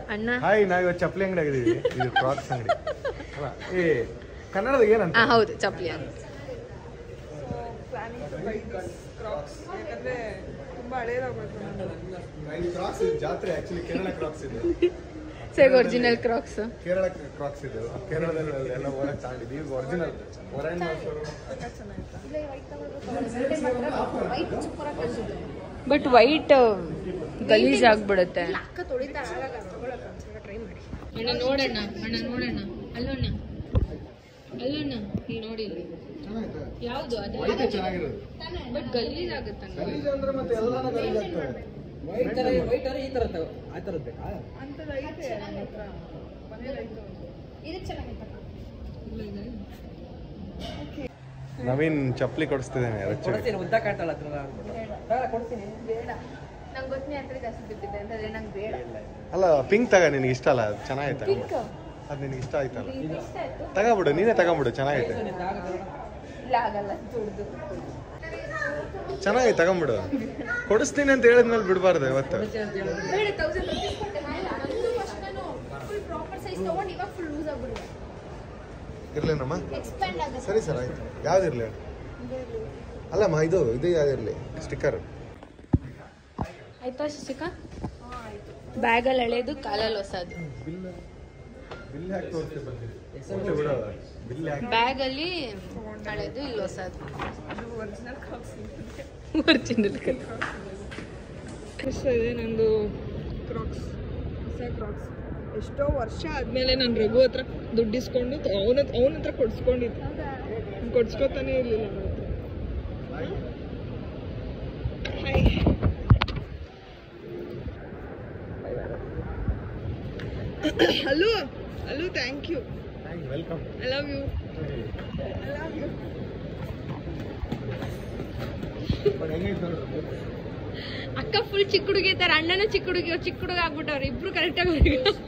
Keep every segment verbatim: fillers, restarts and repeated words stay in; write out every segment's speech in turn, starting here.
ಅಣ್ಣ ಹಾಯ್, ನಾವು ಇವತ್ತು ಚಪ್ಪಲಿ ಅಂಗಡಿ ಆಗಿದ್ದೀವಿ. ಇದು ಕ್ರಾಕ್ಸ್ ಅಂಗಡಿ ಅಲ್ಲ, ಏ ಕನ್ನಡದ ಏನಂತ? ಹೌದು, ಚಪ್ಪಲಿ ಅಂತ. ಕ್ರಾಕ್ಸ್ ಜಾತ್ರೆ ಆಕ್ಚುಲಿ ಕೇರಳ ಕ್ರಾಕ್ಸ್ ಇದೆ. ಸೇಗ್ ಒರಿಜಿನಲ್ ಕ್ರಾಕ್ಸ್. ಕೇರಳ ಕ್ರಾಕ್ಸ್ ಇದೆ. ಕೇರಳದಲ್ಲಿ ಎಲ್ಲ ಹೊರಗೆ ತಗೊಂಡಿದ್ವಿ. Original orange. ಬಟ್ ವೈಟ್ ಗಲೀಜ್ ಆಗ್ಬಿಡುತ್ತೆ. ಅಣ್ಣ ನೋಡೋಣ, ಅಣ್ಣ ನೋಡೋಣ, ಅಲ್ಲೋಣ ಅಲ್ಲೋಣ, ಇಲ್ಲಿ ನೋಡಿ, ಯಾವ್ದು ಅದು ಚೆನ್ನಾಗಿರೋದು. ಬಟ್ ಗಲೀಜ್ ಆಗುತ್ತೆ. ಗಲೀಜ್ ಅಂದ್ರೆ ಮತ್ತೆ ಎಲ್ಲಾನು ಗಲೀಜ್ ಆಗ್ತವೆ. ವೈಟ್ ತರ ವೈಟ್ ತರ ಈ ತರ ಆ ತರದ್ ಬೇಕಾ? ಅಂತದ ಐತೆ ನನ್ನ ಹತ್ರ ಮನೇಲಿ ಐತೆ. ಇದು ಚೆನ್ನಾಗಿತ್ತು. ನವೀನ್ ಚಪ್ಪಲಿ ಕೊಡಿಸ್ತಿದ್ದೇನೆ. ಕೊಡ್ತೀನಿ, ಉದ್ದ ಕಾಣ್ತಾಳ ಹತ್ರ ಕೊಡ್ತೀನಿ. ಬೇಡ, ನಂಗೆ ಗೊತ್ತನೇ ಅಂತ ಜಾಸ್ತಿ ಬಿದ್ದಿದೆ ಅಂತಂದ್ರೆ ನಂಗೆ ಬೇಡ. ಅಲ್ಲ, ಪಿಂಕ್ ತಗ, ನಿನಗೆ ಇಷ್ಟ ಅಲ್ಲ? ಅದು ಚೆನ್ನಾಗೈತೆ. ಅದು ನಿನಗೆ ಇಷ್ಟ ಆಯ್ತಲ್ಲ, ತಗೋಬಿಡು, ನೀನೇ ತಗೊಂಬಿಡು. ಚೆನ್ನಾಗೈತೆ. ಇಲ್ಲ, ಆಗಲ್ಲ, ದುಡ್ದು ಚೆನ್ನಾಗೈತೆ, ತಗೊಂಬಿಡು. ಕೊಡಿಸ್ತೀನಿ ಅಂತ ಹೇಳಿದ್ಮೇಲೆ ಬಿಡಬಾರ್ದು ಇವತ್ತು. ಬೇಡ, ತೌಸಂಡ್ ರುಪೀಸ್ ಕೊಟ್ಟೆ. ನಂದು ಫಸ್ಟ್ ನಾನು ಫುಲ್ ಪ್ರಾಪರ್ ಸೈಜ್ ತಗೊಂಡು ಇವಾಗ ಫುಲ್ ಲೂಸ್ ಆಗ್ಬಿಡುತ್ತೆ. ಇರ್ಲೇನಮ್ಮ? ಎಕ್ಸ್ಪ್ಯಾಂಡ್ ಆಗುತ್ತೆ. ಸರಿ ಸರ್, ಆಯ್ತು. ಯಾವ್ದಿರ್ಲಿ? ಅಲ್ಲಮ್ಮ, ಇದು ಇದು ಯಾವ್ದಿರ್ಲಿ? ಸ್ಟಿಕ್ಕರ್ ಆಯ್ತಾ ಶಶಿಕಾ? ಬ್ಯಾಗಲ್ಲಿ ಎಳೆದು ಕಾಲಲ್ಲಿ ಹೊಸದು. ಬ್ಯಾಗಲ್ಲಿ ಹಳೆದು, ಇಲ್ಲಿ ಹೊಸದು. ಒರಿಜಿನಲ್ ಇಷ್ಟ ಇದೆ ನಂದು ಕ್ರಾಕ್ಸ್, ಹೊಸ ಕ್ರಾಕ್ಸ್. ಎಷ್ಟೋ ವರ್ಷ ಆದ್ಮೇಲೆ ನಾನು ರಘು ಹತ್ರ ದುಡ್ಡು ಇಸ್ಕೊಂಡು ಅವನ ಅವನ ಹತ್ರ ಕೊಡ್ಸ್ಕೊಂಡಿದ್ದೆ. ಕೊಡ್ಸ್ಕೊತಾನೆ ಇರ್ಲಿಲ್ಲ ನನ್ನ ಹತ್ರ. Hi, hello hello, thank you, welcome, I love you, I love you. ಅಕ್ಕ ಫುಲ್ ಚಿಕ್ಕ ಹುಡುಗಿ ಇದ್ದಾರೆ, ಅಣ್ಣನ ಚಿಕ್ಕ ಹುಡುಗಿ, ಚಿಕ್ಕ ಹುಡುಗ ಆಗ್ಬಿಟ್ಟವ್ರು ಇಬ್ರು ಕರೆಕ್ಟ್ ಆಗಿ.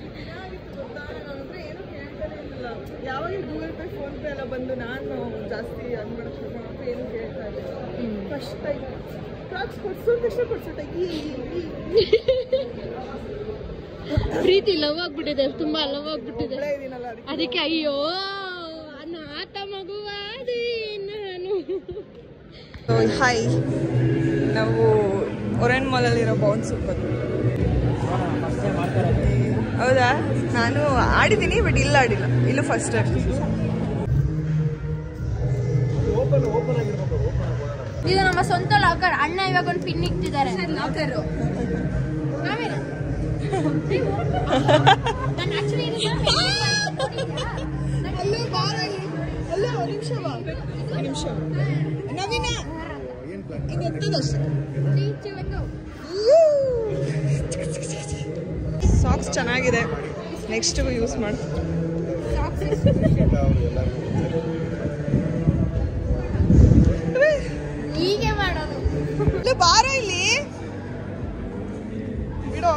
ಯಾವಾಗ ಗೂಗಲ್ ಪೇ ಫೋನ್ ಪೇ ಎಲ್ಲ ಬಂದು ನಾನು ಜಾಸ್ತಿ ಅನ್ಬಿಡ ಶುರು ಮಾಡಿದ್ರೆ ಏನು ಕೇಳ್ತಾ ಇಲ್ಲ. ಫಸ್ಟ್ ಟೈಮ್ ಕ್ರಾಕ್ಸ್ ಕೊಡ್ಸೋದು ಇಷ್ಟ ಕೊಡ್ಸೋಟ ಪ್ರೀತಿ ಲವ್ ಆಗ್ಬಿಟ್ಟಿದೆ, ತುಂಬಾ ಲವ್ ಆಗ್ಬಿಟ್ಟಿದೆ. ಇದೀನಲ್ಲ ಅದಕ್ಕೆ ಅಯ್ಯೋ ನಾತ ಮಗುವಾದಿ ನಾನು. ಹಾಯ್, ನಾವು ಒರೆಂಜ್ ಮಾಲಲ್ಲಿರೋ ಬೌನ್ಸ್ ಬಂದು. ಹೌದಾ? ನಾನು ಆಡಿದ್ದೀನಿ, ಬಟ್ ಇಲ್ಲ ಆಡಿಲ್ಲ. ಇಲ್ಲೂ ಫಸ್ಟ್ ಟೈಮ್. ಇದು ನಮ್ಮ ಸ್ವಂತ ಲಾಕರ್. ಅಣ್ಣ ಇವಾಗ ಒಂದು ಪಿನ್ ಇಕ್ತಿದ್ದಾರೆ. ಲಾಕರ್ ನಿಮಿಷ ನವೀನ ಇನ್ನೆತ್ತದಷ್ಟೇ. ಸಾಕ್ಸ್ ಚೆನ್ನಾಗಿದೆ, ನೆಕ್ಸ್ಟ್ ಯೂಸ್ ಮಾಡ್ತೀನಿ. ಹೀಗೆ ಮಾಡೋದು. ಇಲ್ಲ, ಬಾರ ಇಲ್ಲಿ ಬಿಡೋ.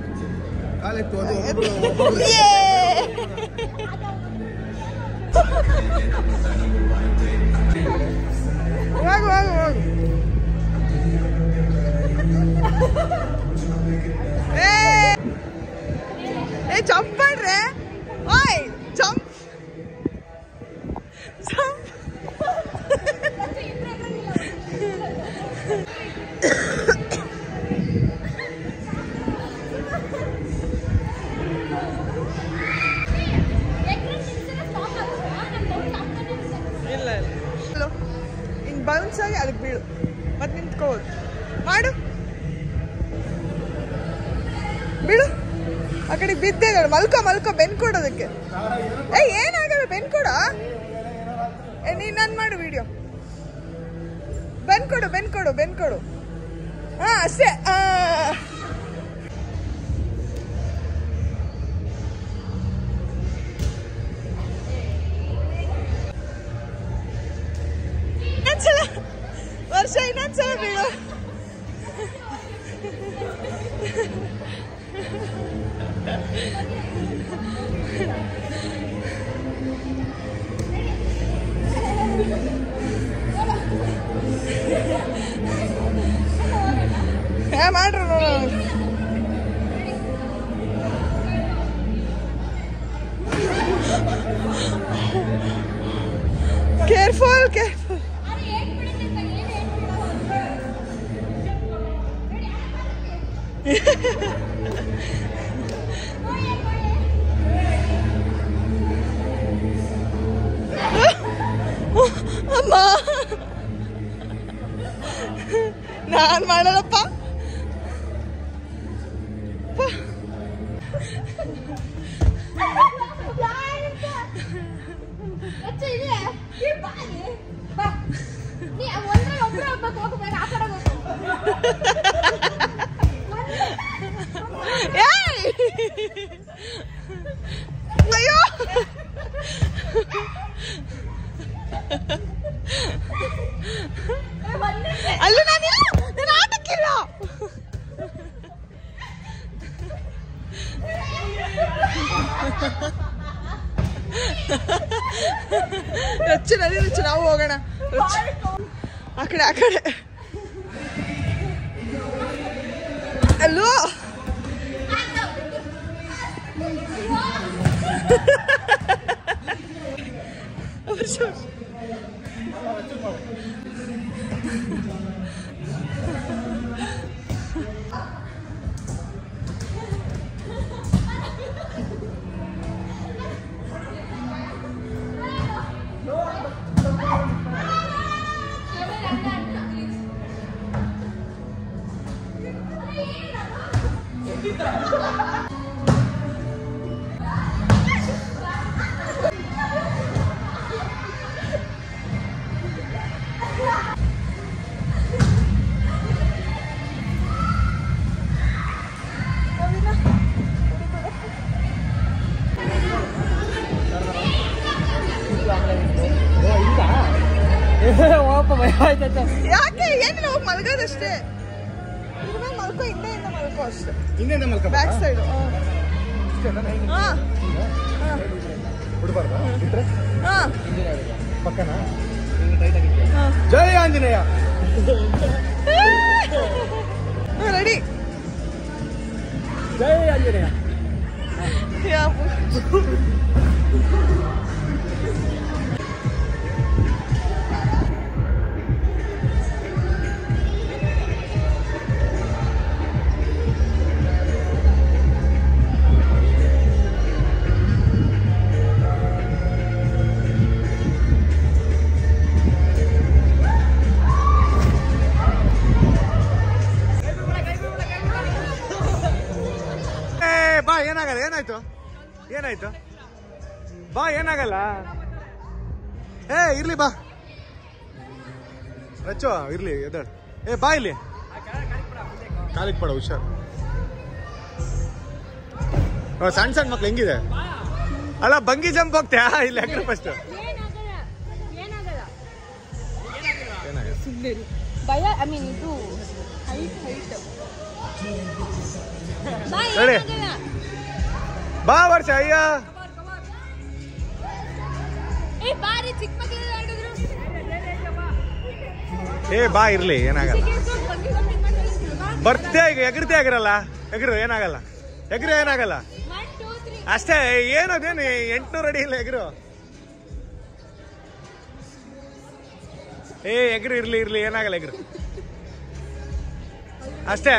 ಹೋಗು ಹೋಗು ಹೋಗು. ಏ ಜಂಪ್ ಮಾಡ್ರೆ. ಓಯ್ ಜಂಪ್ ಜಂಪ್. ಇಲ್ಲ ಇಲ್ಲ, ಹಿಂಗೆ ಬೌನ್ಸ್ ಆಗಿ ಅದಕ್ಕೆ ಬೀಳು, ಮತ್ತೆ ನಿಂತ್ಕೋಬೋದು. ಮಾಡು, ಬಿಡು. ಆ ಕಡೆ ಬಿದ್ದೆ ಮಲ್ಕೋ ಮಲ್ಕೋ. ಬೆನ್ ಕೊಡೋದಕ್ಕೆ. ಏ ಏನಾಗಲ್ಲ, ಬೆನ್ ಕೊಡ. ಏ ನೀನ್ ನನ್ ಮಾಡು ವಿಡಿಯೋ. ಬೆನ್ ಕೊಡು, ಬೆನ್ ಕೊಡು, ಬೆನ್ ಕೊಡು. ಹಾ ಅಷ್ಟೇ. ಇನ್ನೊಂದ್ಸಲ ವರ್ಷ, ಇನ್ನೊಂದ್ಸಲ ಬೀಳು. ಮಾಡ್ರಿ ನೋಡೋಣ. Careful careful. ಅಮ್ಮ ನಾನ್ ಮಾಡಲ್ಲಪ್ಪ. ಅಯ್ಯೋ ಅಲ್ಲ ನಾನಿಲ್ಲ, ನಾನು ಆಟಕ್ಕಿಲ್ಲ. ರಚ್ಚು ನಡಿ ರಚ್ಚು, ನಾವು ಹೋಗೋಣ. ಆ ಕಡೆ ಆ ಕಡೆ ಅಲ್ಲೋ. ಯಾಕೆ ಏನಿಲ್ಲ, ಹೋಗಿ ಮಲ್ಗೋದಷ್ಟೇ. ಇದ್ಮೇಲೆ ಮಲ್ಕೋ, ಹಿಂದೆಯಿಂದ ಮಲ್ಕೋ ಅಷ್ಟೇ. ಹಿಂದೆಯಿಂದ ಮಲ್ಕೋ, ಬ್ಯಾಕ್ ಸೈಡ್. ಹಾ ಹಾ ಪಕ್ಕನಾ? ಜೈ ಆಂಜನೇಯ. ರೆಡಿ. ಜೈ ಆಂಜನೇಯ. ಬಾ, ಏನಾಗಲ್ಲ. ಏನಾಯ್ತು ಏನಾಯ್ತು? ಬಾ, ಏನಾಗಲ್ಲ. ಏ ಇರ್ಲಿ, ಬಾ ರಚ್ಚೋ, ಇರ್ಲಿ ಎದ್ದಾಳ. ಏ ಬಾ ಇಲ್ಲಿ, ಕಾಲಿಗೆ ಪಡ, ಹುಷಾರ್. ಸಣ್ಣ ಸಣ್ಣ ಮಕ್ಳು ಹೆಂಗಿದೆ ಅಲ್ಲ, ಬಂಗಿ ಜಂಪ್ ಹೋಗ್ತೀಯಾ ಇಲ್ಲಿ? ಯಾಕ್ರೆ ಫಸ್ಟ್ ಭಯ. ಐ ಮೀನ್ ಇದು ಹೈಟ್ ಹೈಟ್ ಬಾ ವರ್ಷ. ಅಯ್ಯ ಬಾರಿ ಚಿಕ್ಕ ಮಕ್ಕಳು ಆಡಿದ್ರು. ಏ ಬಾ, ಇರ್ಲಿ, ಏನಾಗಲ್ಲ. ಬರ್ತೆ ಈಗ ಎಗರ್ತೆ ಆಗಿರಲ್ಲ, ಎಗರು ಏನಾಗಲ್ಲ, ಎಗರು ಏನಾಗಲ್ಲ ಅಷ್ಟೇ. ಏನದೇನು ಎಂಟ್ನೂರು ಅಡಿ ಇಲ್ಲ ಎಗರು. ಏ ಎಗರು ಇರ್ಲಿ ಇರ್ಲಿ, ಏನಾಗಲ್ಲ ಎಗರು ಅಷ್ಟೇ.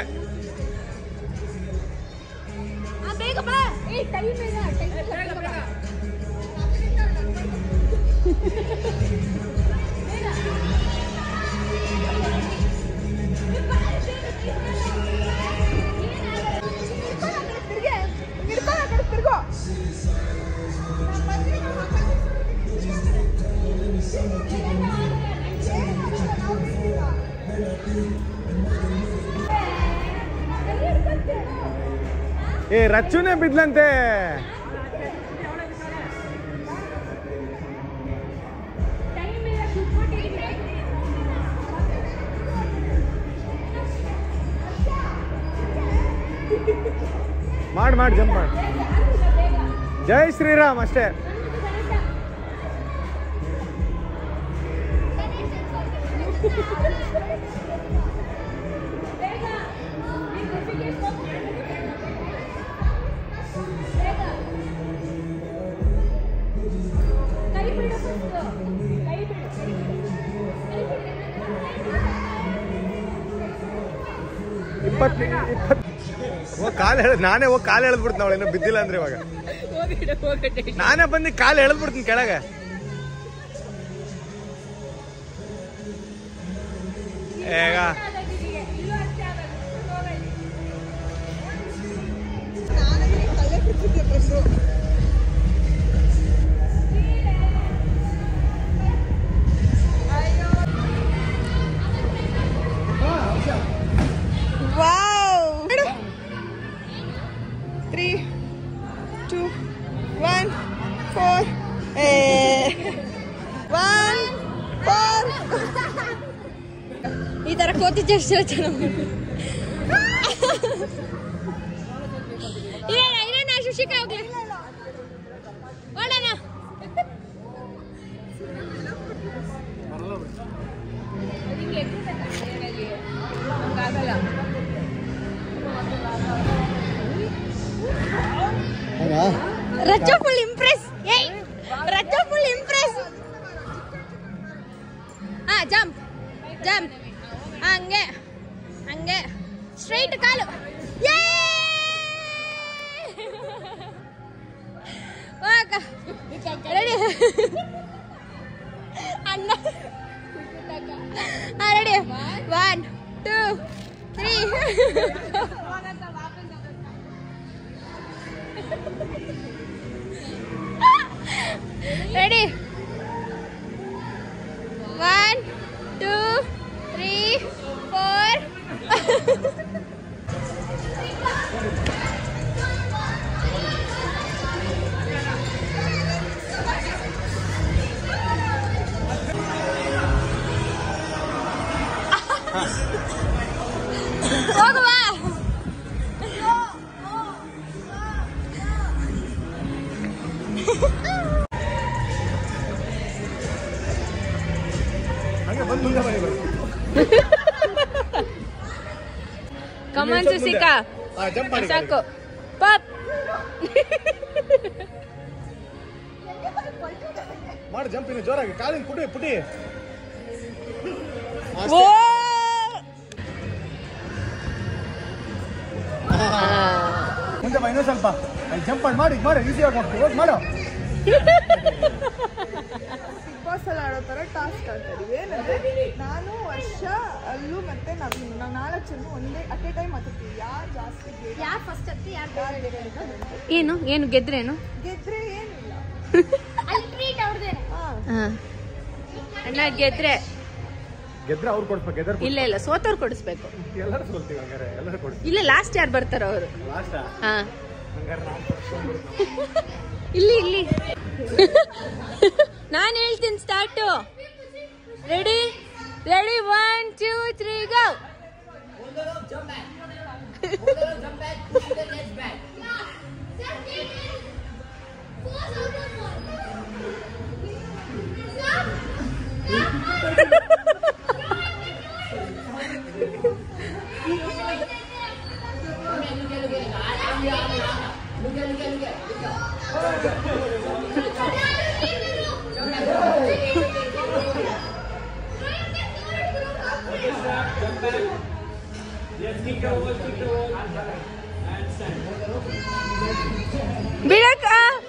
ಏ ರಚ್ಚುನೇ ಬಿದ್ಲಂತೆ. ಮಾಡಿ ಮಾಡಿ ಜಂಪ್ ಮಾಡಿ. ಜೈ ಶ್ರೀರಾಮ್ ಅಷ್ಟೇ. ಕೈ ಬಿಡು, ಕೈ ಬಿಡು. ಇಪ್ಪತ್ತು ಇಪ್ಪತ್ತು ಹೋಗಿ ಕಾಲು ಹೇಳ ನಾನೇ ಹೋಗಿ ಕಾಲು ಎಳೆದ್ಬಿಡ್ತೀನಿ ಅವಳು ಇನ್ನೂ ಬಿದ್ದಿಲ್ಲ ಅಂದ್ರೆ ಇವಾಗ ನಾನೇ ಬಂದು ಕಾಲು ಎಳೆದ್ಬಿಡ್ತೀನಿ ಕೆಳಗೆ. ಈಗ Three, two, one, four. One, four. ಈ ತರ ಕೋತಿ ಚೇಷ್ಟೆ ಚೆನ್ನಾಗಿ ಇರೋಣ ಇರೋಣ ಶುಶಿಕಾ ಹೋಗ್ಲಿ ಓಡೋಣ. ರಚ್ಚ ಫುಲ್ ಇಂಪ್ರೆಸ್. ಏಯ್ ರಚ್ಚ ಫುಲ್ ಇಂಪ್ರೆಸ್. ಹಾ ಜಂಪ್ ಜಂಪ್ ಹಂಗೆ ಹಂಗೆ ಸ್ಟ್ರೈಟ್ ಕಾಲು. ರೆಡಿ ಅಣ್ಣ ready one two three ready one two three four. ಹೋಗುವ ಕಮಾನ್ ಸುಸಿಕಾ ಸಾಕು ಪಾಪ್ ಮಾಡಿ ಜಂಪ್ ಇನ್ನು ಜೋರಾಗಿ ಕಾಲಿನ ಪುಟಿ ಪುಟಿ. ಮುಂದೆ ಬಾ ಇನ್ನೂ ಸ್ವಲ್ಪ ಜಂಪ್ ಮಾಡಿ ಮಾಡಿ ಮಾಡಿ ಈಸಿಯಾಗಿ ಹೋಗ್ತೀವಿ ಹೋಗಿ ಮಾಡೋ. ಬಿಗ್ ಬಾಸ್ ಅಲ್ಲಿ ಆಡೋ ತರ ಟಾಸ್ಕ್ ಆಡ್ತಾ ಇದೀವಿ. ಏನಂದ್ರೆ ನಾನು ವರ್ಷ ಅಲ್ಲೂ ಮತ್ತೆ ನವೀನು ನಾವು ನಾಲ್ಕು ಜನ ಒಂದೇ ಅಟ್ ಎ ಟೈಮ್ ಮಾತಾಡ್ತೀವಿ. ಯಾರು ಜಾಸ್ತಿ ಯಾರು ಫಸ್ಟ್ ಹತ್ತಿ ಯಾರು ಏನು ಏನು ಗೆದ್ರೇನು ಗೆದ್ರೆ ಏನಿಲ್ಲ. ಅಣ್ಣ ಗೆದ್ರೆ ಗೆದ್ರೆ ಅವ್ರು ಕೊಡ್ಬೇಕು ಗೆದ್ರೆ ಇಲ್ಲ ಇಲ್ಲ ಸೋತವ್ರು ಕೊಡಿಸ್ಬೇಕು. ಎಲ್ಲರೂ ಸೋಲ್ತೀವಿ ಹಂಗಾರೆ ಎಲ್ಲರೂ ಕೊಡ್ತೀವಿ. ಇಲ್ಲ ಲಾಸ್ಟ್ ಯಾರು ಬರ್ತಾರ ಅವರು ಲಾಸ್ಟಾ ಹಾ ಹಂಗಾರೆ ನಾವು ಇಲ್ಲಿ ಇಲ್ಲಿ ನಾನು ಹೇಳ್ತೀನಿ start. Ready ready one two three go. ಬಿಡಕ್ಕ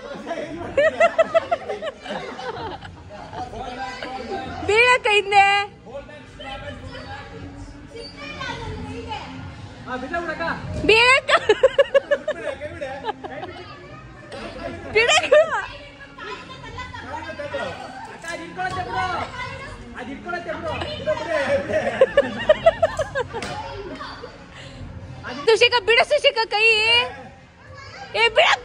ಬೀಳಕ್ಕ ಹಿಂದೆ ಬೀಳಕ್ಕ ಬಿಡಕ್ಕ ಸುಶಿಕ ಬಿಡ ಸುಶಿಕ ಕೈ ಏ ಬಿಡಕ್ಕ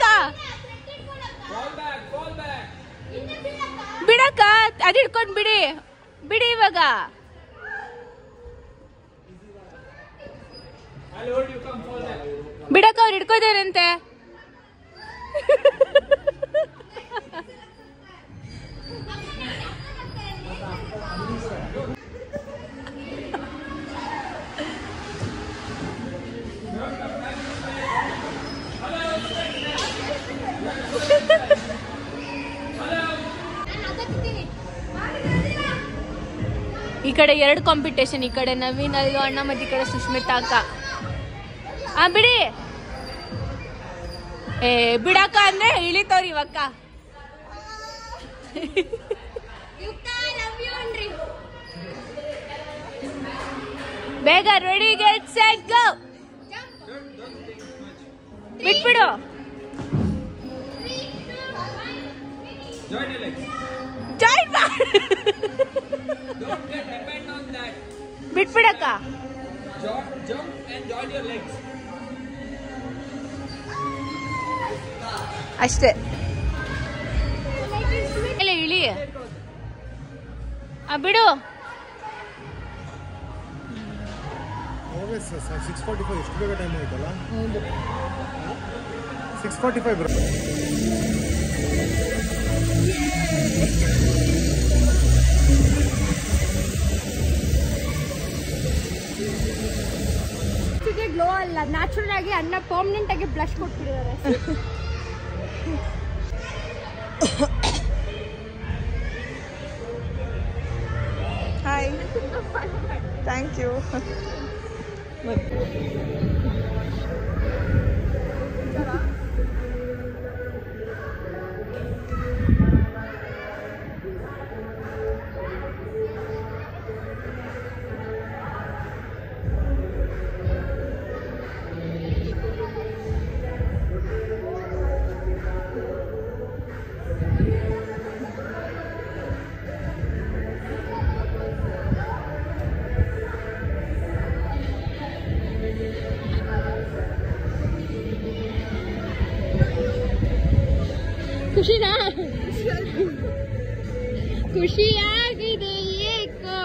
ಬಿಡಕ್ಕ ಅದ್ ಹಿಡ್ಕೊಂಡ್ ಬಿಡಿ ಬಿಡಿ ಇವಾಗ ಬಿಡಕ್ಕ ಅವ್ರು ಹಿಡ್ಕೋದಾರಂತೆ. ಕಡೆ ಎರಡು ಕಾಂಪಿಟೇಷನ್, ಈ ಕಡೆ ನವೀನ್ ಅಲ್ಲು ಅಣ್ಣ ಮತ್ತೆ ಈ ಕಡೆ ಸುಷ್ಮಿತಾ ಅಕ್ಕ. ಆ ಬಿಡಿ ಏ ಬಿಡಕ್ಕ ಅಂದ್ರೆ ಇಳಿತವ್ರಿ ಇವಕ್ಕ. ಬೇಗ ರೆಡಿ ಗೆಟ್ ಸೆಟ್ ಗೋ. ಬಿಟ್ಬಿಡು. ಜಾಯಿನ್ ಬಿಟ್ಬಿಡಕ್ಕ. ಅಷ್ಟೇ ಇಳಿ. ಆ ಬಿಡು. ಸಿಕ್ಸ್ ಫಾರ್ಟಿ ಫೈವ್ ಎಷ್ಟು ಬೇಗ ಟೈಮ್ ಆಯ್ತಲ್ಲ. ಸಿಕ್ಸ್ ಫಾರ್ಟಿ ಫೈವ್ ಬರೋ ಗ್ಲೋ ಅಲ್ಲ, ನ್ಯಾಚುರಲ್ ಆಗಿ ಅಣ್ಣ ಪರ್ಮನೆಂಟ್ ಆಗಿ ಬ್ಲಶ್ ಕೊಟ್ಬಿಟ್ಟಿದ್ದಾರೆ. Hi, thank you. ಖುಷಿನಾ? ಖುಷಿಯಾಗಿದೆ ಏಕೋ.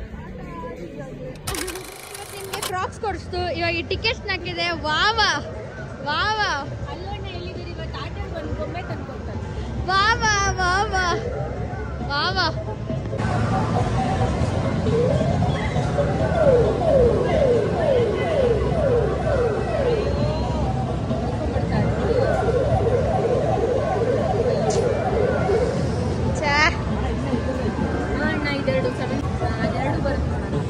ನಿಮಗೆ ಫ್ರಾಕ್ಸ್ ಕೊಡಿಸ್ತು, ಇವಾಗ ಟಿಕೆಟ್ಸ್ ನಾಕಿದೆ. ವಾವ ವಾವ ಅಲ್ಲೋಣ ಎಲ್ಲಿದ್ದೀರಿ ಇವತ್ತು? ಆಟ ಒಂದು ಗೊಂಬೆ ತಂದ್ಕೊಡ್ತಾರೆ. ವಾವ ವಾವ ವಾವ. ಇದೆರಡು ಸೆವೆನ್ ಅದೆರಡು ಬರುತ್ತೆ.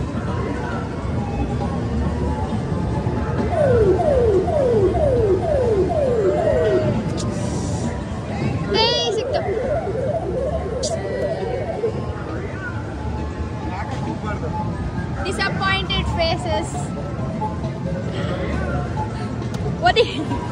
ಸಿಕ್ತು. Disappointed faces. ಓದಿ.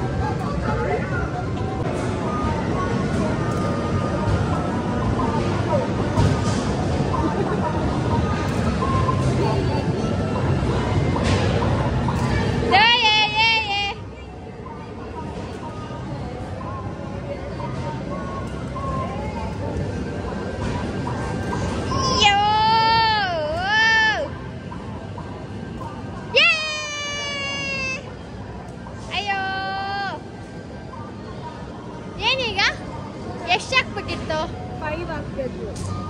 ಎಷ್ಟು ಹಾಕ್ಬೇಕಿತ್ತು? ಫೈವ್ ಹಾಕ್ಬೇಕು.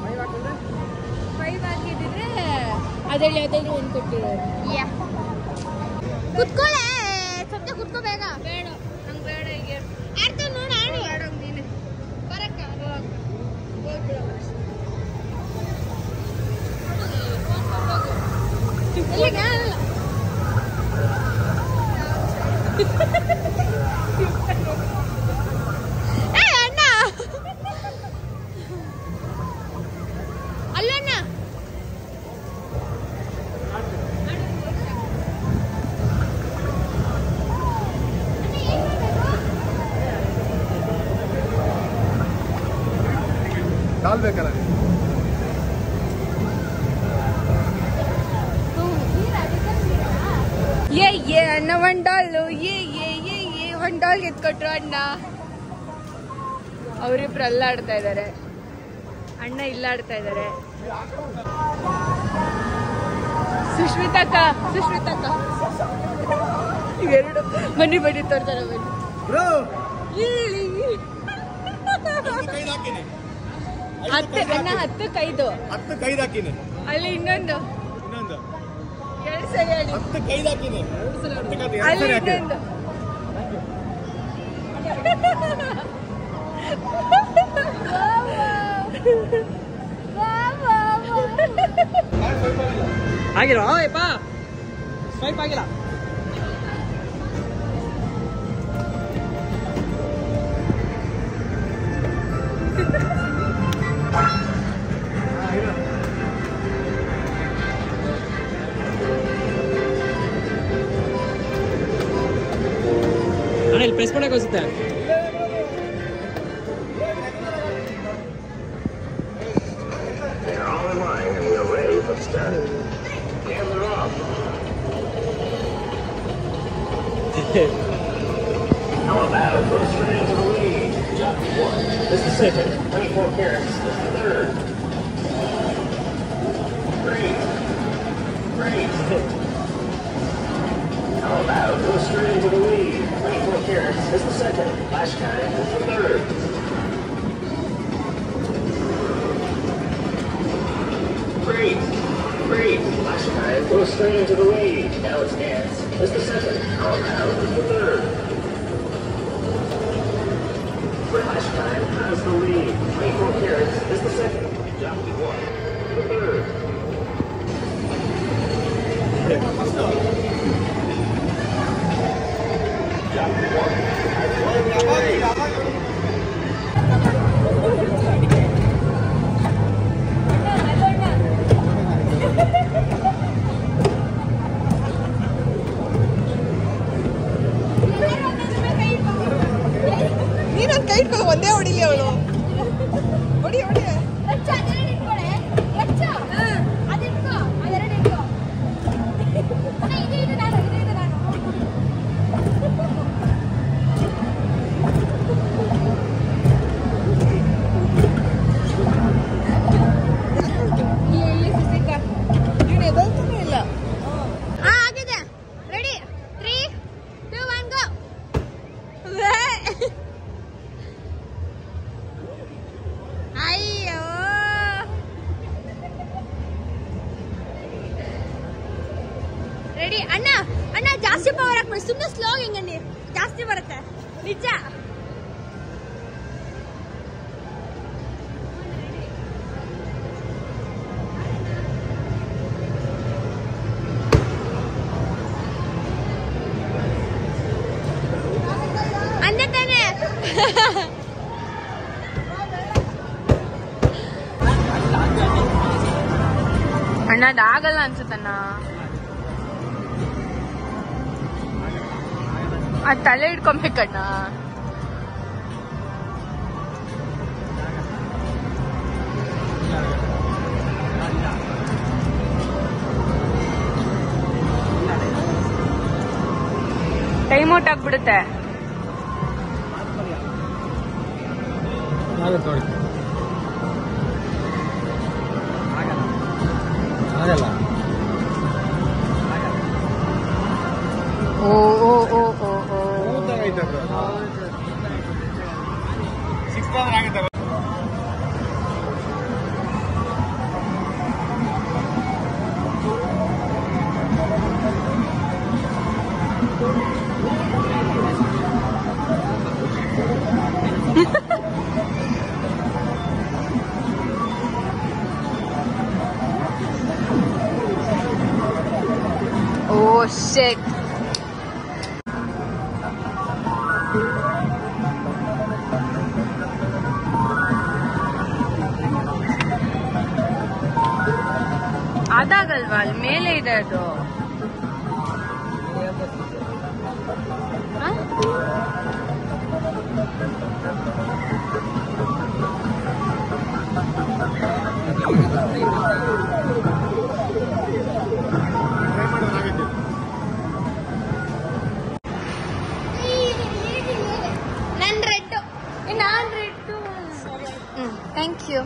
ಫೈವ್ ಹಾಕಿದ್ರೆ ಅದರಲ್ಲಿ ಯಾವ್ದಾದ್ರು ಒಂದು ಕೊಟ್ಟಿರೋದು. ಯಾ ಕುತ್ಕೊಳ್ಳೆ, ಸ್ವಲ್ಪ ಕುತ್ಕೋ ಬೇಗ. ಬೇಡ ನಂಗೆ ಬೇಡ. ಈಗ ಆಡ್ತಾ ನೋಡ ಆಡು. ಬೇಡ ನೀನು ಬರಕ್ಕ ಎಲ್ಲಿಗ? ಕಾಲ್ ಬೇಕಲ್ಲ ಏ ಏ ಅಣ್ಣ ಒಂದ್ ಡಾಲು. ಏ ಏ ಏ ಏ ಒಂದ್ ಡಾಲ್ ಎತ್ಕೊಟ್ರು ಅಣ್ಣ. ಅವರಿಬ್ರು ಅಲ್ಲಾಡ್ತಾ ಇದ್ದಾರೆ, ಅಣ್ಣ ಇಲ್ಲಾಡ್ತಾ ಇದ್ದಾರೆ. ಸುಷ್ಮಿತಕ್ಕ ಸುಷ್ಮಿತಕ್ಕ ಇವೆರಡು ಬನ್ನಿ ಬನ್ನಿ ತೋರ್ತಾರೆ. ಬನ್ನಿ ಹತ್ತು ಅಣ್ಣ ಹತ್ತು ಕೈದು ಹತ್ತು ಕೈದು ಹಾಕಿನಿ. ಅಲ್ಲಿ ಇನ್ನೊಂದು ಇನ್ನೊಂದು ಎರಡು ಸರಿ ಹೇಳಿ. ಹತ್ತು ಕೈದು ಹಾಕಿನಿ. ಅಲ್ಲಿ ಇನ್ನೊಂದು ಸ್ವಲ್ಪ ಆಗಿರೋ ಯಪ್ಪ ಸ್ವೈಪ್ ಆಗಿಲ್ಲ. ಅಣ್ಣ ಇಲ್ಲಿ ಪ್ರೆಸ್ ಮಾಡಕ್ಕೆ ಅನ್ಸುತ್ತೆ. How about goes straight into the lead? Jockey one. This is second. twenty-four carats. This is third. Great. Great. How about goes straight into the lead? twenty-four carats. This is second. Last time. This is third. Great. Great. Last time goes straight into the lead. Now it's dance. This is second. How about this is the third. Flash time has the lead. twenty-four carats is the second. Jockey one. The third. Jockey one. ನೀನೊಂದು ಕೈ ಇಟ್ಕೊಳ್ಳೋ ಒಂದೇ ಹೊಡಿಲಿ ಅವಳು. ಹೊಡಿ ಹೊಡಿ ನೀನು ಎದಲ್ತಾನೆ ಇಲ್ಲ. ಆಗಿದೆ. Ready three two one go. ಅಯ್ಯೋ ರೆಡಿ ಅಣ್ಣ ಅಣ್ಣ ಜಾಸ್ತಿ ಪವರ್ ಹಾಕ್ಬಿಡಿ. ಸುಮ್ಮನೆ ಸ್ಲೋ ಹಿಂಗನ್ನಿ ಜಾಸ್ತಿ ಬರುತ್ತೆ ನಿಜ. ಅಂದೆ ತಾನೆ. ಅಣ್ಣ ಅದಾಗಲ್ಲ ಅನ್ಸುತ್ತಣ್ಣ. ಅದ್ ತಲೆ ಇಟ್ಕೊಬೇಕಣ್ಣ. ಟೈಮ್ ಔಟ್ ಆಗ್ಬಿಡುತ್ತೆ. ಆಗಲ್ಲ. ಓ ಓ ಓ ಓ ಓ Oh shit. ಅದಾಗಲ್ವಾ ಅಲ್ಲಿ ಮೇಲೆ ಇದೆ ಅದು. ನನ್ ರೆಡ್ ನಾನ್ red. Hmm thank you.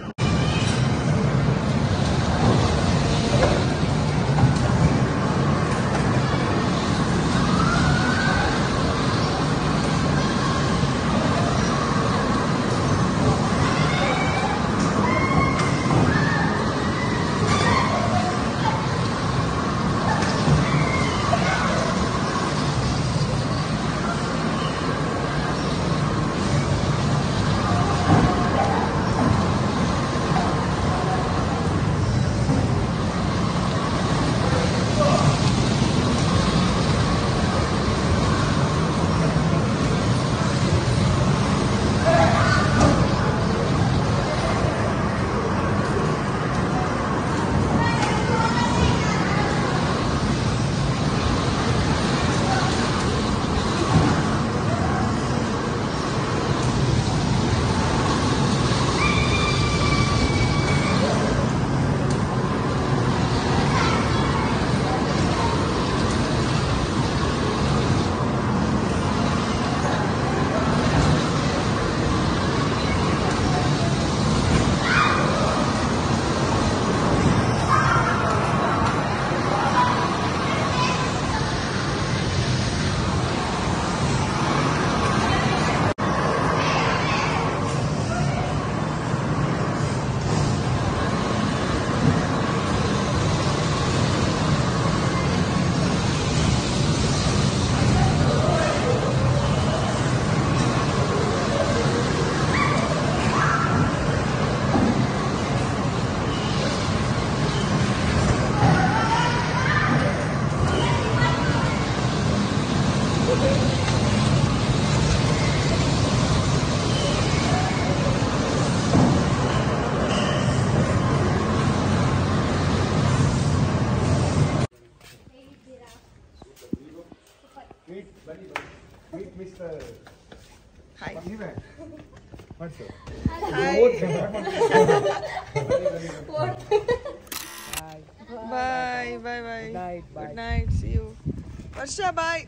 Bye bye bye good night see you ವರ್ಷ ಬಾಯ್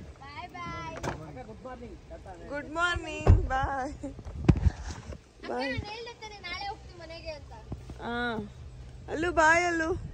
ಗುಡ್ ಮಾರ್ನಿಂಗ್ ಬಾಯ್ ಬಾಯ್ ನಾಳೆ ಹೋಗ್ತೀನಿ ಮನೆಗೆ ಅಂತ ಹಾ ಅಲ್ಲು ಬಾಯ್ ಅಲ್ಲು